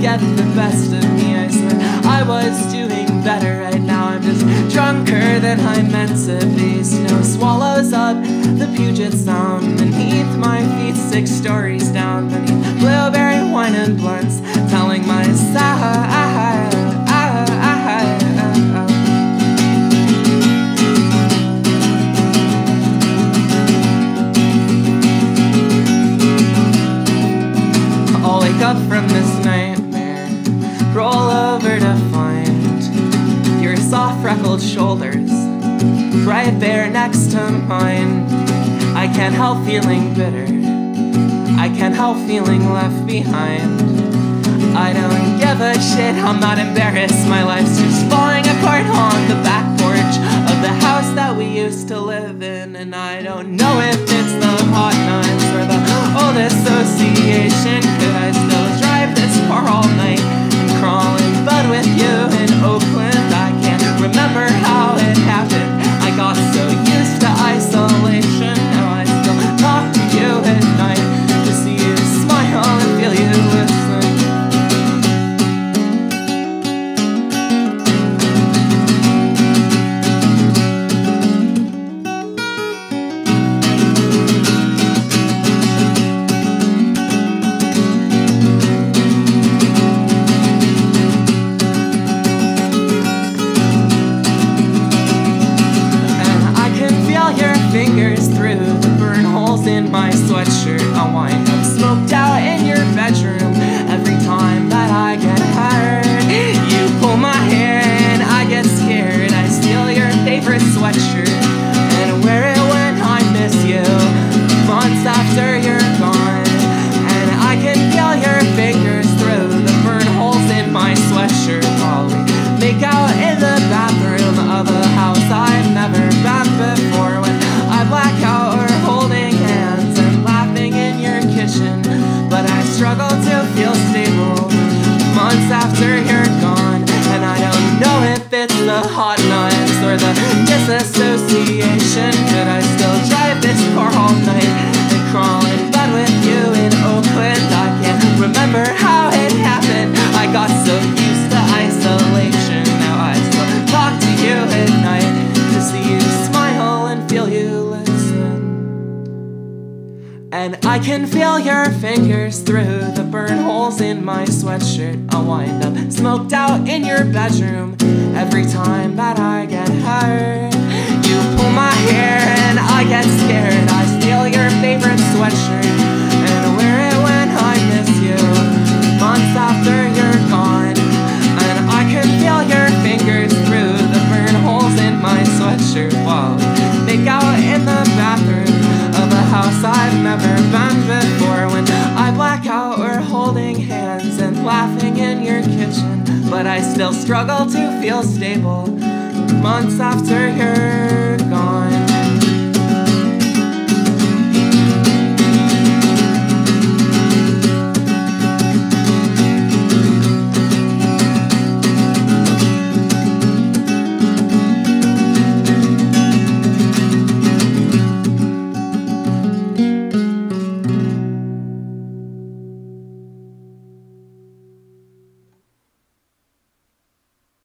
get the best of me. I swear I was doing better. Right now I'm just drunker than I'm meant to be. Snow swallows up the Puget Sound beneath my feet, 6 stories down beneath blueberry wine and blunts, telling myself I'll wake up from this nightmare, roll over to find your soft freckled shoulders right there next to mine. I can't help feeling bitter, I can't help feeling left behind. I don't give a shit, I'm not embarrassed. My life's just falling apart on the back porch of the house that we used to live in. And I don't know if it's the hot nuts or the old association. Could I still drive this car all night and crawl in bed with you in Oakland? I can't remember how it happened. I got so used to isolation. Now I still talk to you at night to see you smile and feel you listen. Fingers through the burn holes in my sweatshirt. I wind up smoked out in your bedroom every time that I get hurt. You pull my hair and I get scared. I steal your favorite sweatshirt and wear it when I miss you, months after you're gone. And I can feel your fingers through the burn holes in my sweatshirt while we make out in the bathroom of a house I've never been before. When I black out, we're holding hands and laughing in your kitchen, but I struggle to feel stable months after you're gone. And I don't know if it's the hot nuts or the disassociation. Could I still drive this car all night and crawl in bed with you in Oakland? I can't remember how it happened. I got so used to isolation. Now I still talk to you at night to see you smile and feel you listen. And I can feel your fingers through the burn holes in my sweatshirt. I'll wind up smoked out in your bedroom every time that I get hurt. You pull my hair and I get scared. I steal your favorite sweatshirt and wear it when I miss you, months after you're gone. And I can feel your fingers through the burn holes in my sweatshirt while we make out in the bathroom of a house I've never been before. When I black out, we're holding hands and laughing in your kitchen, but I still struggle to feel stable months after you're